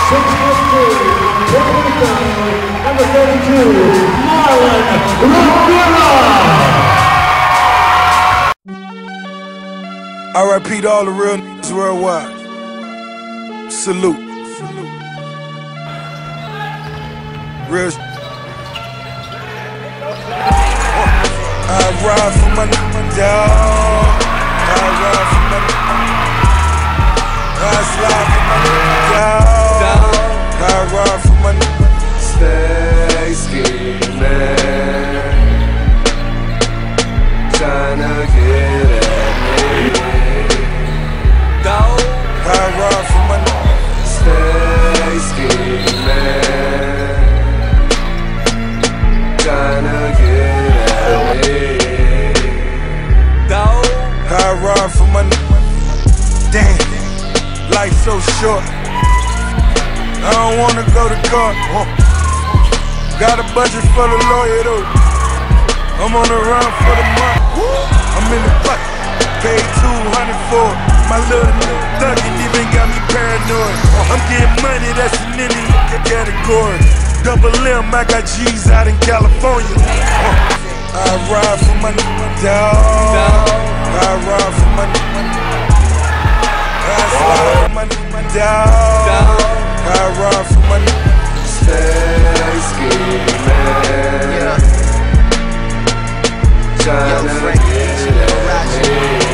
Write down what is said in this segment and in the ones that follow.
Number 32, Marlon Rivera. R.I.P. to all the real niggas worldwide. Salute. Real I ride for my dog. I ride for my I slide for my dog. I ride for my stay scheming, tryna get at me. Dog. I ride for my stay scheming, tryna get at me. Dog. I ride for my damn, life so short. I don't wanna go to court. Got a budget for the lawyer though. I'm on the run for the month. I'm in the butt, paid 200 for it. My little thug and even got me paranoid. I'm getting money, that's in any category. Double M, I got G's out in California. I ride for my dog. I ride for my I slide for my dog. I ride for my stay scheming, tryna get at me.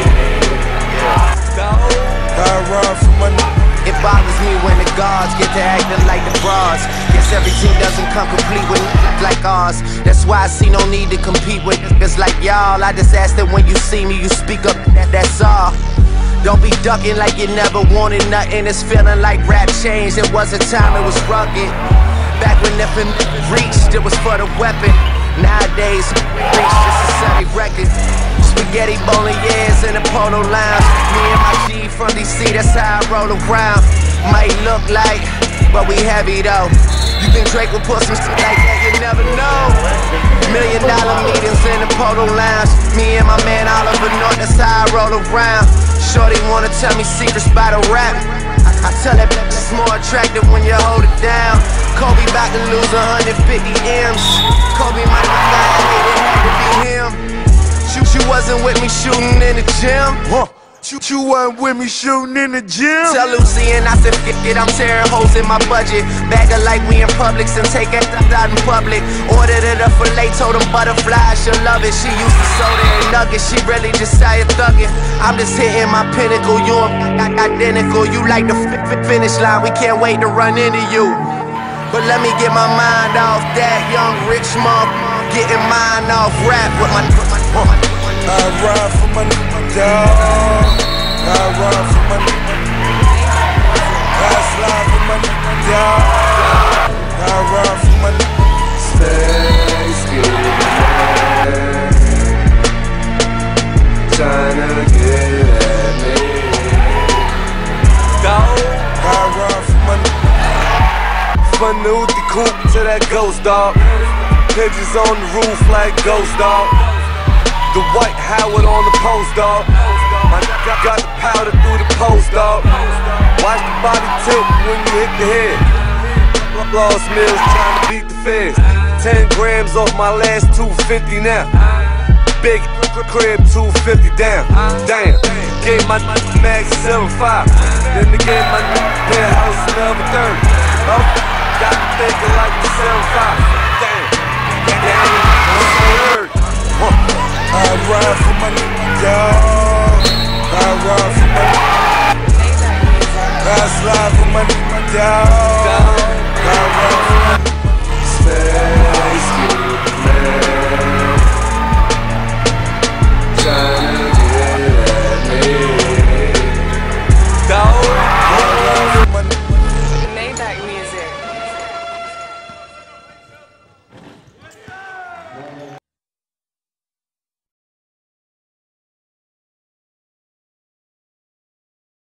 I ride for my It bothers me when the gods get to acting like the bras. Guess everything doesn't come complete with like ours. That's why I see no need to compete with niggas like y'all. I just ask that when you see me, you speak up, that's all. Don't be ducking like you never wanted nothing. It's feeling like rap changed. It was a time it was rugged. Back when nothing reached, it was for the weapon. Nowadays, reach just a Sunday record. Spaghetti bolognese in the polo lounge. Me and my G from DC, that's how I roll around. Might look like, but we heavy though. You think Drake will put some shit like that? You never know. $1 million meetings in the polo lounge. Me and my man Oliver North, that's how I roll around. Shorty wanna tell me secrets by the rap. I tell that bitch it's more attractive when you hold it down. Kobe about to lose 150 M's. Kobe might not die, it had to be him. You wasn't with me shooting in the gym. You wasn't with me shooting in the gym. Tell Lucy and I said, f it, I'm tearing holes in my budget. Bag her like we in Publix and take it out in public. Ordered it up for late, told them butterflies, she'll love it. She used to soda and nuggets, she really just started thugging. I'm just hitting my pinnacle, you and identical. You like the finish line, we can't wait to run into you. But let me get my mind off that young rich mom. Getting mine off rap with my I ride for my dog. I ride for my I slide for my dog. I ride for my stay scheming, tryna get at me. Dog. I ride for my From the Uzi coupe to that ghost dog. Pigeons on the roof like ghost dog. The white Howard on the post, dog. My got the powder through the post, dog. Watch the body tilt when you hit the head. Lost Mills trying to beat the feds. 10 grams off my last 250 now. Big crib 250 down. Damn. Gave my mag 7.5. Then they gave my penthouse another 30. Oh, got me thinking like the 7.5. Damn. I ride for my dog. I ride for my I slide for my dog. I ride for my